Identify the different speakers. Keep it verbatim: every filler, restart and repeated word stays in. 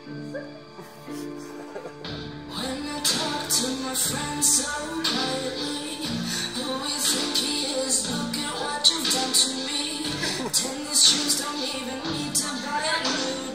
Speaker 1: When I talk to my friends so quietly, who we think he is, look at what you've done to me. Tennis shoes don't